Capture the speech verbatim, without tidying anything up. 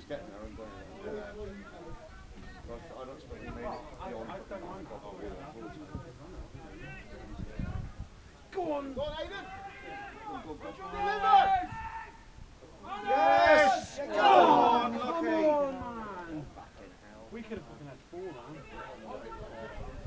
getting there and going. Yeah. I don't expect he made it beyond. Go on! Go on, Aiden! Go, go, go, deliver! Yes! Go on, Lucky! Come on, man! We could have fucking had four, man.